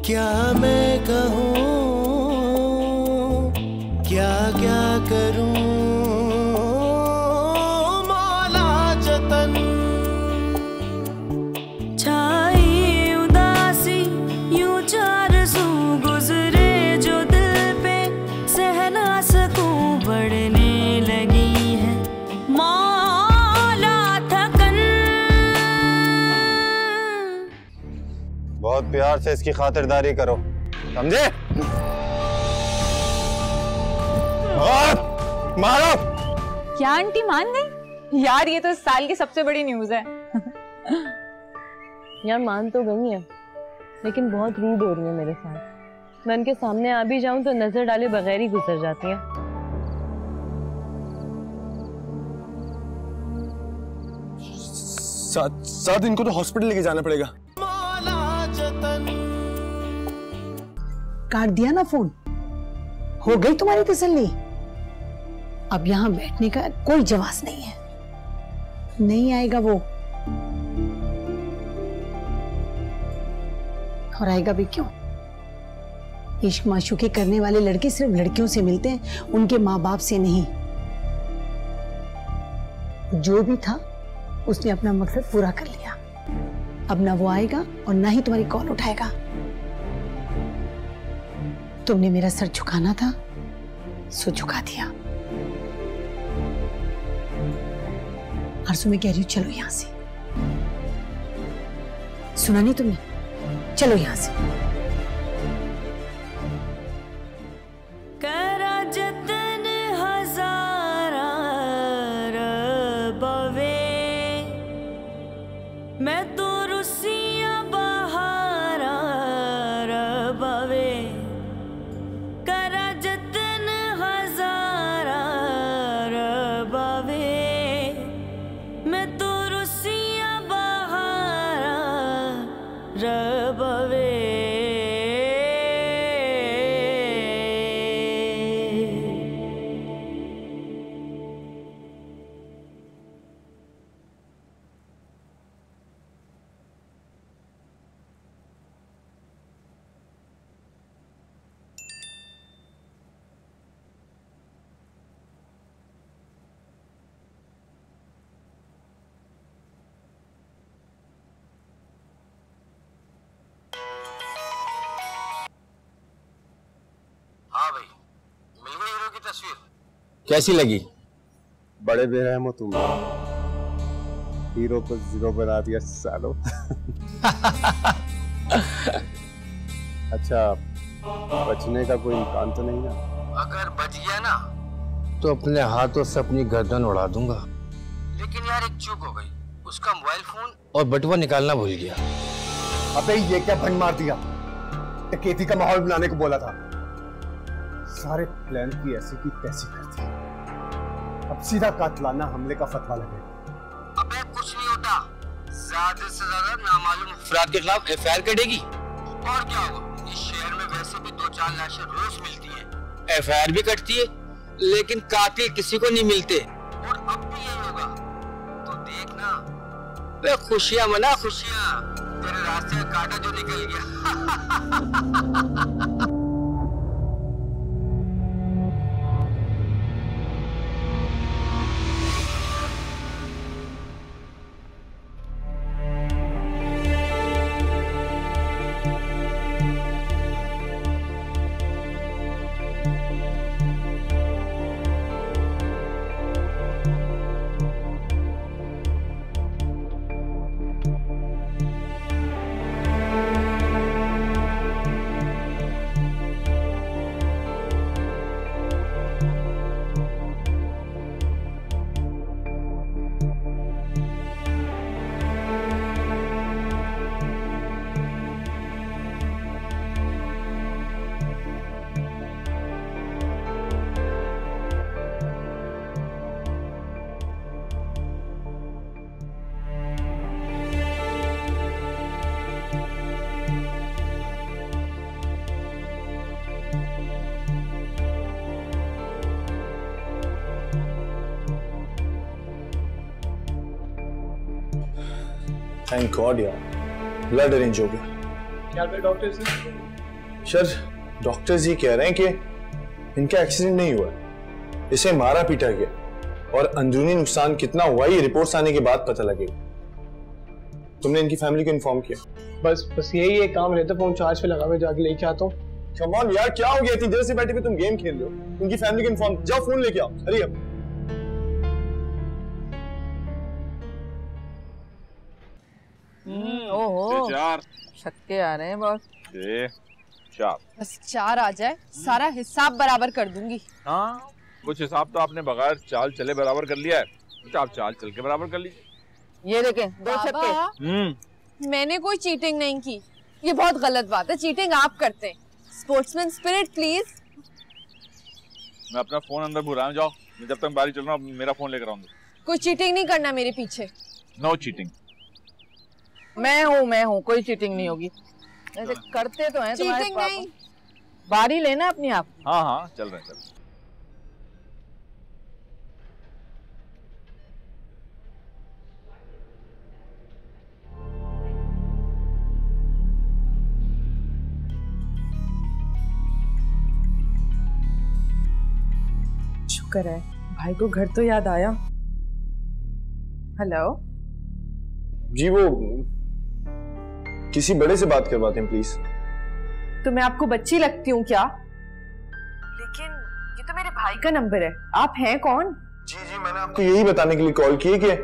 क्या मैं कहूँ, क्या क्या करूँ, मौला जतन। छाई उदासी यूं आरज़ू गुजरे जो दिल पे, सह ना सकूं बढ़ने लगी है मौला थकन। बहुत प्यार से इसकी खातिरदारी करो, समझे? और मारो। क्या आंटी मान गई? यार ये तो इस साल की सबसे बड़ी न्यूज़ है। यार मान तो गई है, लेकिन बहुत रूड हो रही है मेरे साथ। मैं उनके सामने आ भी जाऊं तो नजर डाले बगैर ही गुजर जाती हैं। साथ इनको तो हॉस्पिटल लेके जाना पड़ेगा। काट दिया ना फोन, हो गई तुम्हारी तसल्ली? अब यहाँ बैठने का कोई जवाब नहीं है, नहीं आएगा वो। और आएगा भी क्यों? इश्क माशूकी करने वाले लड़के सिर्फ लड़कियों से मिलते हैं, उनके माँ बाप से नहीं। जो भी था उसने अपना मकसद पूरा कर लिया। अब ना वो आएगा और ना ही तुम्हारी कॉल उठाएगा। तुमने मेरा सर झुकाना था, सो झुका दिया। आरज़ू मैं कह रही हूँ चलो यहां से। सुना नहीं तुमने? चलो यहां से। करा जतन हजारा रबवे, मैं तो रुसिया बहारा रबवे। करा जतन हजारा रबवे, मैं तो रुसिया बहारा रबवे। हाँ भाई, मिल गई हीरो की तस्वीर। कैसी लगी? बड़े बेरहम हो तुम, हीरो को जीरो बना दिया सालो। अच्छा, बचने का कोई इम्कान तो नहीं ना? अगर बच गया ना तो अपने हाथों से अपनी गर्दन उड़ा दूंगा। लेकिन यार एक चूक हो गई, उसका मोबाइल फोन और बटुआ निकालना भूल गया। अबे ये क्या भंड मार दिया? डकैती का माहौल बनाने को बोला था। सारे प्लान की ऐसी की तैसी कर दी। अब सीधा कातलाना हमले का फतवा लगेगा। अबे कुछ नहीं होता, ज्यादा से ज्यादा नामालूम अफराद के खिलाफ एफआईआर कटेगी। और क्या होगा, इस शहर में वैसे भी 2-4 लाशें रोज मिलती हैं। एफआईआर भी कटती है, लेकिन कातिल किसी को नहीं मिलते। और अब भी यही होगा, तो देखना। वे खुशियां मना, खुशियां। तेरे रास्ते का कांटा जो निकल गया। थैंक गॉड यार, ब्लड अरेंज हो गया। क्या कर डॉक्टर से? सर डॉक्टर्स ये कह रहे हैं कि इनका एक्सीडेंट नहीं हुआ, इसे मारा पीटा गया और अंदरूनी नुकसान कितना हुआ ये रिपोर्ट्स आने के बाद पता लगेगा। तुमने इनकी फैमिली को इन्फॉर्म किया? बस यही एक काम रहता, फोन चार्ज पे लगा, मैं जाके लेके आता हूँ। कम ऑन यार, क्या हो गया? इतनी देर से बैठे हुए तुम गेम खेल रहे हो। उनकी फैमिली को इन्फॉर्म, जाओ फोन लेके आओ। हरी अब ओहो, 4 छक्के आ रहे हैं बॉस। 4 बस 4 आ जाए, सारा हिसाब बराबर कर दूंगी। हाँ, कुछ हिसाब तो आपने बगैर चाल चले बराबर कर लिया है, कुछ आप चाल चल के बराबर कर लीजिए। ये देखें 2 छक्के। मैंने कोई चीटिंग नहीं की, ये बहुत गलत बात है। चीटिंग आप करते हैं। Sportsman spirit please. मैं अपना फोन अंदर भूला जाओ, मैं जब तक बारी चल रहा हूँ मेरा फोन लेकर आऊंगा। कोई चीटिंग नहीं करना मेरे पीछे। No cheating. मैं हूँ, कोई चीटिंग नहीं होगी। ऐसे करते तो हैं तुम्हारे चीटिंग पापा। नहीं। बारी लेना अपनी आप। हाँ चल रहे हैं। शुक्र है भाई को घर तो याद आया। हेलो जी, वो किसी बड़े से बात करवाते हैं प्लीज। तो मैं आपको बच्ची लगती हूँ क्या? लेकिन ये तो मेरे भाई का नंबर है। आप हैं कौन? जी मैंने आपको यही बताने के लिए कॉल की है कि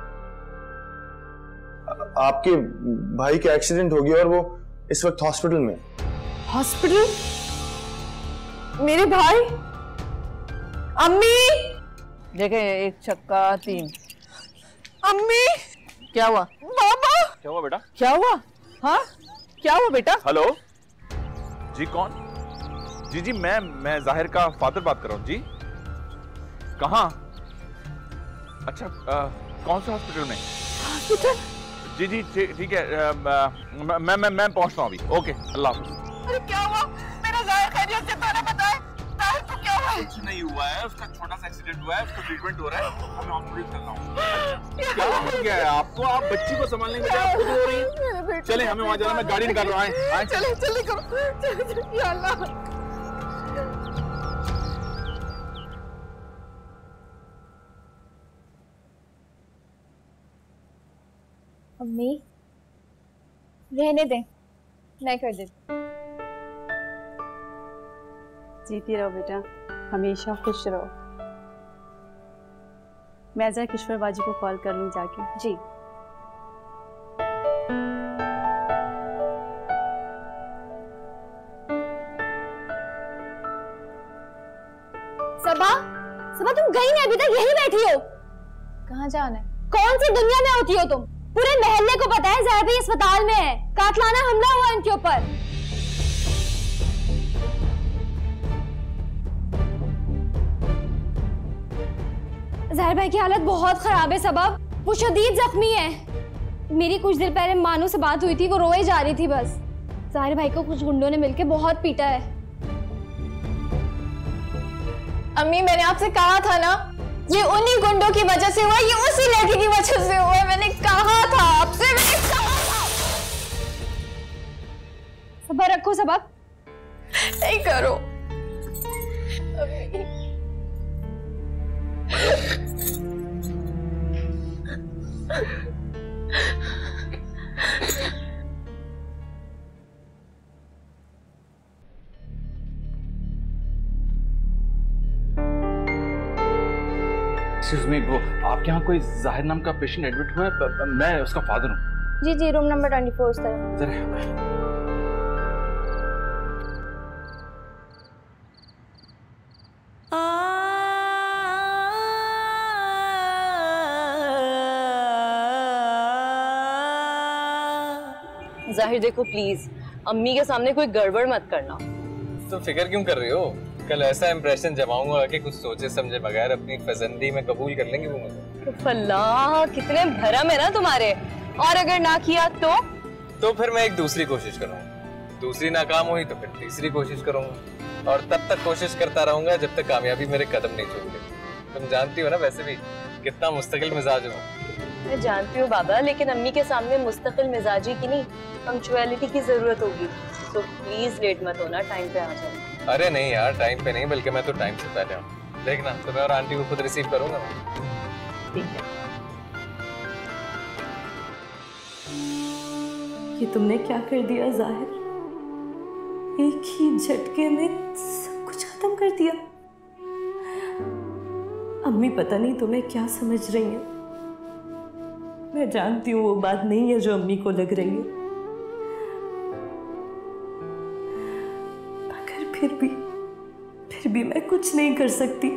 आपके भाई का एक्सीडेंट हो गया और वो इस वक्त हॉस्पिटल में। हॉस्पिटल? मेरे भाई? अम्मी देखे 1 छक्का 3। अम्मी क्या हुआ? बाबा क्या हुआ बेटा? क्या हुआ? हाँ क्या हुआ बेटा? हेलो जी, कौन? जी मैं जाहिर का फादर बात कर रहा हूँ जी। कहाँ? अच्छा कौन से हॉस्पिटल में? जी ठीक है, मैं पहुंचता हूँ अभी। ओके, अल्लाह हाफ़िज़। अरे क्या हुआ? मेरा जाहिर खैरियत से तो ना बताए। जाहिर को क्या हुआ? कुछ नहीं हुआ है, उसका छोटा सा एक्सीडेंट हुआ है, उसका ट्रीटमेंट हो रहा है। मैं हॉस्पिटल चल रहा हूँ। क्या हो गया है आपको? आप बच्ची को संभालने के बजाय खुद हो रही हैं। चले, हमें वहाँ जाना, मैं गाड़ी निकाल रहा हूँ। आए चले जल्दी करो। या अल्लाह। अम्मी रहने दें, मैं कर देती। जीती रहो बेटा, हमेशा खुश रहो। मैं जरा किशोर बाजी को कॉल कर लूँ जाके। जी सबा, सबा तुम गई नहीं, अभी तक यहीं बैठी हो। कहाँ जाना है? कौन सी दुनिया में होती हो तुम? पूरे मोहल्ले को पता है ज़ाहिर भाई अस्पताल में है, कातलाना हमला हुआ इनके ऊपर। ज़ाहिर भाई की हालत बहुत खराब है सबब, वो शदीद जख्मी है। मेरी कुछ देर पहले मानू से बात हुई थी, वो रोए जा रही थी बस। ज़ाहिर भाई को कुछ गुंडों ने मिलकर बहुत पीटा है। अम्मी मैंने आपसे कहा था ना, ये उन्हीं गुंडों की वजह से हुआ, ये उसी लड़की की वजह से हुआ है। मैंने कहा था आपसे, मैंने कहा था। सब्र रखो सबब, नहीं करो। एक्सक्यूज मी, वो आपके यहाँ कोई जाहिर नाम का पेशेंट एडमिट हुआ है? मैं उसका फादर हूँ। जी रूम नंबर 24 उस तरफ। जाहिर देखो प्लीज, अम्मी के सामने कोई गड़बड़ मत करना। तो फिक्र क्यों कर रही हो? कल ऐसा इंप्रेशन जमाऊंगा कि कुछ सोचे समझे बगैर अपनी पसंदी में कबूल कर लेंगे वो मुझे। अल्लाह कितने भरम है ना तुम्हारे। और अगर ना किया तो फिर मैं एक दूसरी कोशिश करूंगा। दूसरी नाकाम हुई तो फिर तीसरी कोशिश करूंगा, और तब तक कोशिश करता रहूंगा जब तक कामयाबी मेरे कदम नहीं छूटे। तुम जानती हो ना वैसे भी कितना मुस्तकिल मिजाज हूँ। मैं जानती हूँ बाबा, लेकिन अम्मी के सामने मुस्तकिल मिजाजी की नहीं, पंक्चुअलिटी की जरूरत होगी। तो प्लीज लेट मत होना, टाइम पे आ जाओ। अरे नहीं यार, टाइम पे नहीं, बल्कि मैं तो टाइम से पहले आऊँ। देखना, तुम्हें और आंटी को खुद रिसीव करूंगा। ठीक है। ये तुमने क्या कर दिया जाहिर? एक ही झटके में सब कुछ खत्म कर दिया। अम्मी पता नहीं तुम्हें क्या समझ रही हैं। मैं जानती हूँ वो बात नहीं है जो अम्मी को लग रही है, मगर फिर भी मैं कुछ नहीं कर सकती।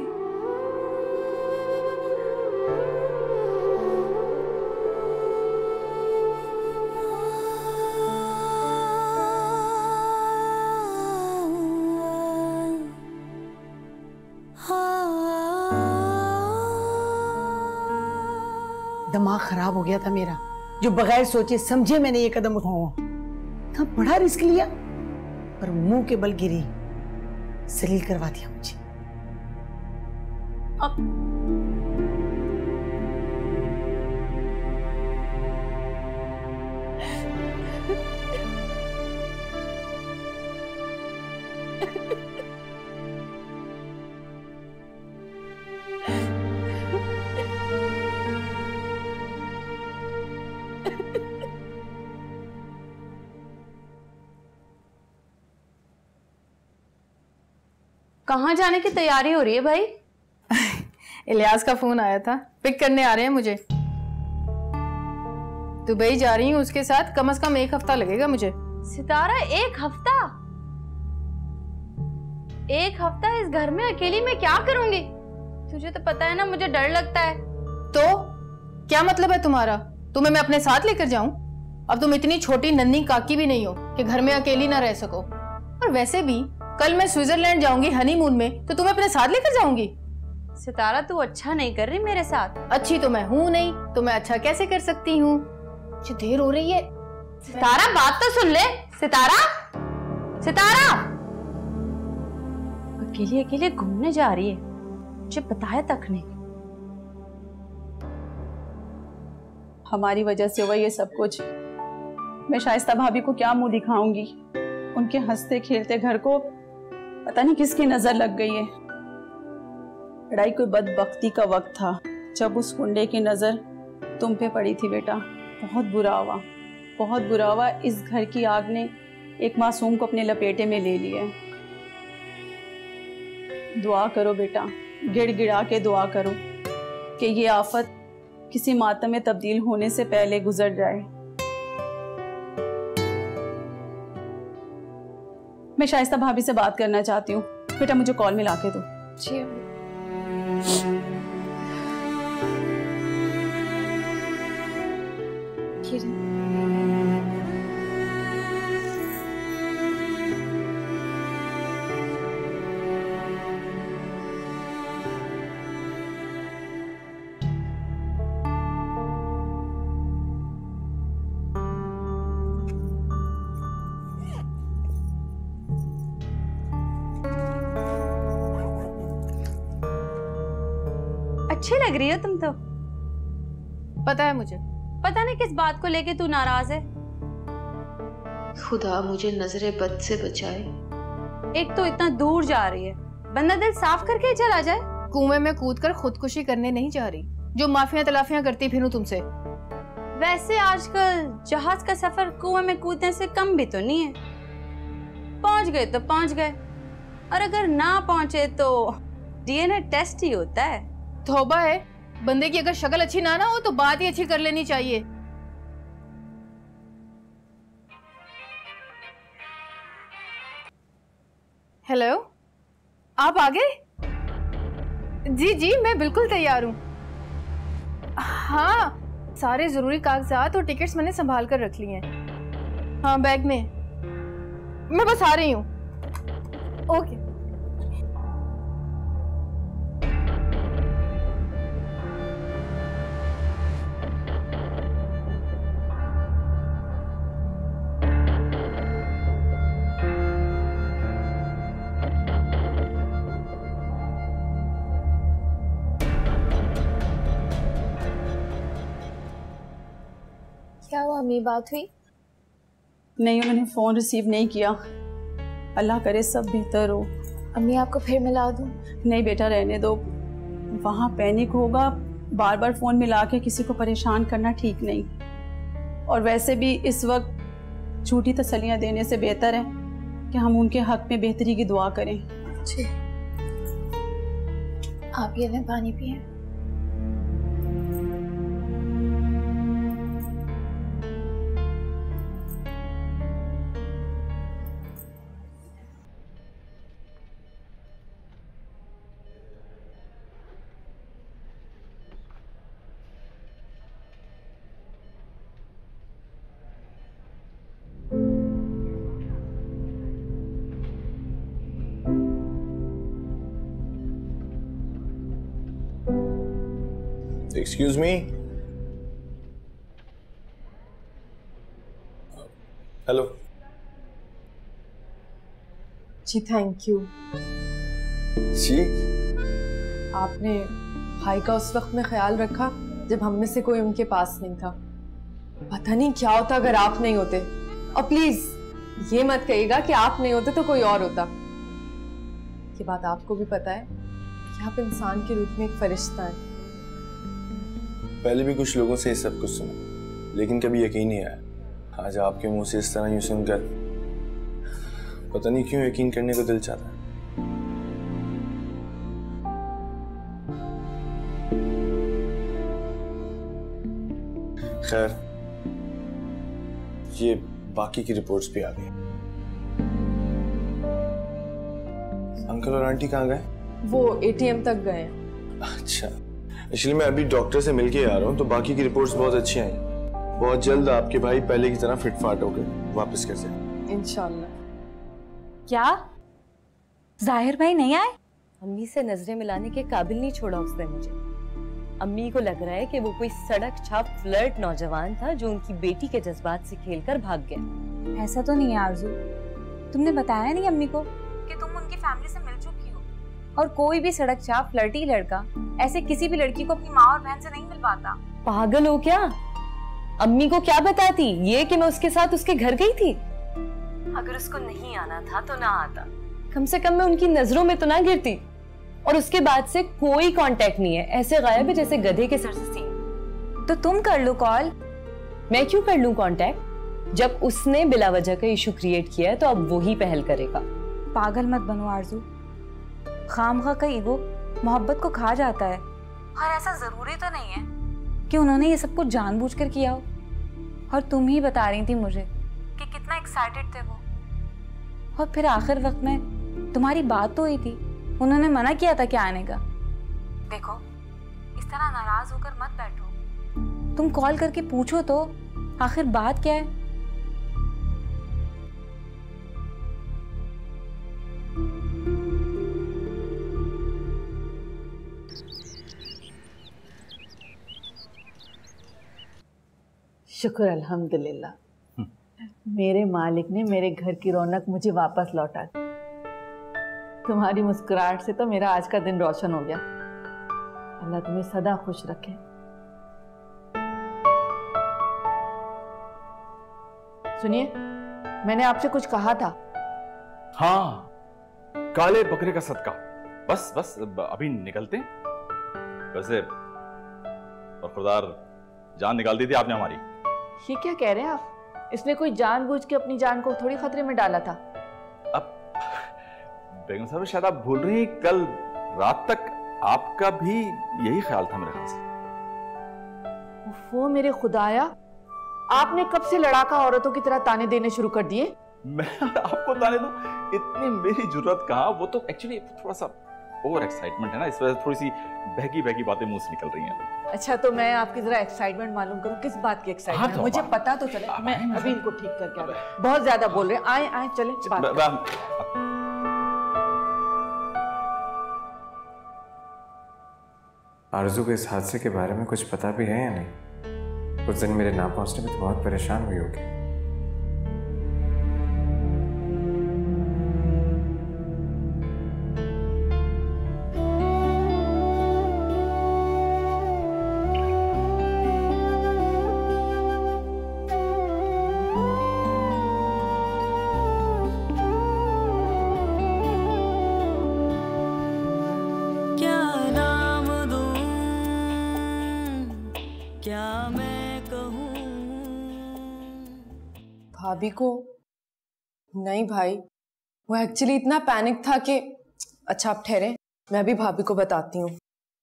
दिमाग खराब हो गया था मेरा, जो बगैर सोचे समझे मैंने ये कदम उठाया। इतना बड़ा रिस्क लिया पर मुंह के बल गिरी, जलील करवा दिया मुझे। अब कहाँ जाने की तैयारी हो रही है भाई? इलियास का फोन आया था, पिक करने आ रहे हैं मुझे। दुबई जा रही हूँ उसके साथ, कम से कम 1 हफ्ता लगेगा मुझे। सितारा 1 हफ्ता? 1 हफ्ता इस घर में अकेली मैं क्या करूंगी? तुझे तो पता है ना मुझे डर लगता है। तो क्या मतलब है तुम्हारा? तुम्हें मैं अपने साथ लेकर जाऊं? अब तुम इतनी छोटी नन्ही काकी भी नहीं हो कि घर में अकेली ना रह सको। और वैसे भी कल मैं स्विट्जरलैंड जाऊंगी हनीमून में, तो तुम्हें अपने साथ लेकर जाऊंगी? सितारा तू अच्छा नहीं कर रही मेरे साथ। अच्छी तो मैं हूं नहीं, तो मैं अच्छा कैसे कर सकती हूँ? मुझे देर हो रही है। सितारा बात तो सुन ले। सितारा, सितारा अकेले अकेले घूमने जा रही है, मुझे बताया तक नहीं। हमारी वजह से हुआ ये सब कुछ। मैं शाइस्ता भाभी को क्या मुंह दिखाऊंगी? उनके हंसते खेलते घर को पता नहीं किसकी नजर लग गई है। लड़ाई कोई बदबख्ती का वक्त था जब उस गुंडे की नजर तुम पे पड़ी थी बेटा। बहुत बुरा हुआ, बहुत बुरा हुआ। इस घर की आग ने एक मासूम को अपने लपेटे में ले लिया। दुआ करो बेटा, गिड़गिड़ा के दुआ करो कि ये आफत किसी मातम में तब्दील होने से पहले गुजर जाए। मैं शाइस्ता भाभी से बात करना चाहती हूँ। बेटा मुझे कॉल मिला के दो। जी अच्छी लग रही हो तुम तो। पता है मुझे। पता नहीं किस बात को लेके तू नाराज है। खुदा मुझे नजरे बद से बचाए। एक तो इतना दूर जा रही है, बंदा दिल साफ करके ही चला जाए। कुएं में कूदकर खुदकुशी करने नहीं जा रही, जो माफिया तलाफियां करती फिरूं तुमसे। वैसे आजकल जहाज का सफर कुएं में कूदने से कम भी तो नहीं है। पहुंच गए तो पहुंच गए, और अगर ना पहुंचे तो डीएनए टेस्ट ही होता है। तौबा है, बंदे की अगर शक्ल अच्छी ना हो तो बात ही अच्छी कर लेनी चाहिए। हेलो, आप आ गए? जी जी मैं बिल्कुल तैयार हूँ। हाँ, सारे जरूरी कागजात और टिकट्स मैंने संभाल कर रख लिए हैं। हाँ बैग में, मैं बस आ रही हूँ। ओके। अम्मी बात हुई? नहीं, उन्होंने फ़ोन रिसीव नहीं किया। अल्लाह करे सब बेहतर हो। अम्मी आपको फिर मिला दूँ? नहीं बेटा, रहने दो। वहाँ पैनिक होगा, बार बार फ़ोन मिला के किसी को परेशान करना ठीक नहीं। और वैसे भी इस वक्त झूठी तसल्लियाँ देने से बेहतर है कि हम उनके हक में बेहतरी की दुआ करें। जी। आप ये लें, पानी पिए। Excuse me? हेलो। जी थैंक यू। जी? आपने भाई का उस वक्त में ख्याल रखा जब हम में से कोई उनके पास नहीं था। पता नहीं क्या होता अगर आप नहीं होते। और प्लीज ये मत कहिएगा कि आप नहीं होते तो कोई और होता। ये बात आपको भी पता है कि आप इंसान के रूप में एक फरिश्ता हैं। पहले भी कुछ लोगों से ये सब कुछ सुना, लेकिन कभी यकीन नहीं आया। आज आपके मुंह से इस तरह यूं सुनकर पता नहीं क्यों यकीन करने को दिल चाहता है। खैर, ये बाकी की रिपोर्ट्स भी आ गई। अंकल और आंटी कहाँ गए? वो एटीएम तक गए हैं। अच्छा, एक्चुअली मैं अभी डॉक्टर से मिलके आ रहा हूँ, तो बाकी की रिपोर्ट्स बहुत अच्छी आई। बहुत जल्द आपके भाई पहले की तरह फिटफाट होकर वापस कर जाए इंशाल्लाह। क्या जाहिर भाई नहीं आए? अम्मी से नजरें मिलाने के काबिल नहीं छोड़ा उसने मुझे। अम्मी को लग रहा है कि वो कोई सड़क छाप फ्लर्ट नौजवान था जो उनकी बेटी के जज्बात से खेलकर भाग गया। ऐसा तो नहीं है आरजू, तुमने बताया नहीं अम्मी को कि तुम उनकी फैमिली से मिल चुकी हो? और कोई भी सड़क छाप फ्लर्टी लड़का ऐसे किसी भी लड़की को अपनी माँ और बहन से नहीं मिल पाता। पागल हो क्या? अम्मी को क्या बताती ये कि मैं उसके साथ उसके घर गई थी? अगर उसको नहीं आना था तो ना आता, कम से कम मैं उनकी नजरों में तो ना गिरती। और उसके बाद से कोई कांटेक्ट नहीं है, ऐसे गायब है जैसे गधे के सर से सींग। तो तुम कर लो कॉल। मैं क्यों कर लूं कांटेक्ट? जब उसने बिला वजह का इशू क्रिएट किया है तो अब वो ही पहल करेगा। पागल मत बनो आरजू, खामखा का ईगो मोहब्बत को खा जाता है। और ऐसा जरूरी तो नहीं है कि उन्होंने ये सब कुछ जानबूझकर किया हो। और तुम ही बता रही थी मुझे कि कितना एक्साइटेड थे वो, और फिर आखिर वक्त में तुम्हारी बात तो हुई थी, उन्होंने मना किया था क्या आने का। देखो, इस तरह नाराज होकर मत बैठो, तुम कॉल करके पूछो तो आखिर बात क्या है। शुक्र अल्हम्दुलिल्लाह, मेरे मालिक ने मेरे घर की रौनक मुझे वापस लौटा दी। तुम्हारी मुस्कुराहट से तो मेरा आज का दिन रोशन हो गया। अल्लाह तुम्हें सदा खुश रखे। सुनिए, मैंने आपसे कुछ कहा था। हाँ, काले बकरे का सदका। बस बस अभी निकलते हैं। वैसे खुदार जान निकाल दी थी आपने हमारी। ये क्या कह रहे हैं आप? इसने कोई जानबूझ के अपनी जान को थोड़ी खतरे में डाला था। अब बेगम साहब शायद आप भूल रही हैं, कल रात तक आपका भी यही ख्याल था मेरे ख्याल से। वो मेरे खुदाया, आपने कब से लड़ाका औरतों की तरह ताने देने शुरू कर दिए? मैं आपको ताने दूं? इतनी मेरी जरूरत कहाँ। वो तो एक्चुअली थोड़ा सा ओवर एक्साइटमेंट है ना, इस वजह से थोड़ी सी बहकी बहकी बातें मुंह से निकल रही हैं। अच्छा, तो मैं आपकी जरा एक्साइटमेंट मालूम करूं, किस बात की एक्साइटमेंट? तो मुझे पता तो चले। मैं अभी इनको ठीक करके आ रही हूं। बहुत ज्यादा बोल रहे हैं। आए आए चले बात करें। आरजू को इस हादसे के बारे में कुछ पता भी है या नहीं? उस दिन मेरे ना पहुंचने में तो बहुत परेशान हुई होगी। भाभी को? नहीं भाई, वो एक्चुअली इतना पैनिक था कि अच्छा आप ठहरे, मैं भी भाभी को बताती हूँ।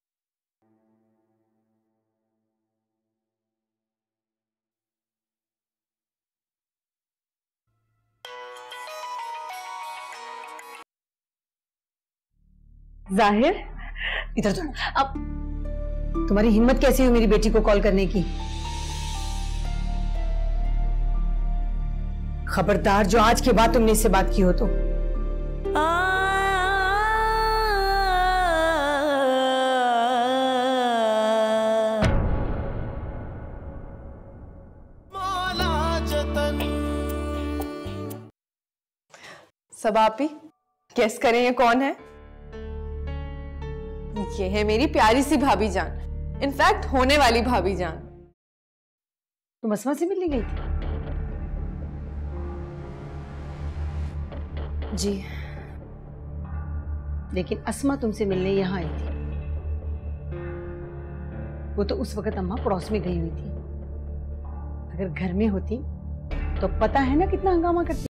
जाहिर, इधर तो अब तुम्हारी हिम्मत कैसी हुई मेरी बेटी को कॉल करने की? खबरदार जो आज के बाद तुमने इससे बात की हो तो। सबा आपी, गेस करें ये कौन है? ये है मेरी प्यारी सी भाभी जान, इनफैक्ट होने वाली भाभी जान। तुम अस्मा से मिलने गई थी? जी। लेकिन अस्मा तुमसे मिलने यहाँ आई थी। वो तो उस वक्त अम्मा पड़ोस में गई हुई थी। अगर घर में होती तो पता है ना कितना हंगामा करती।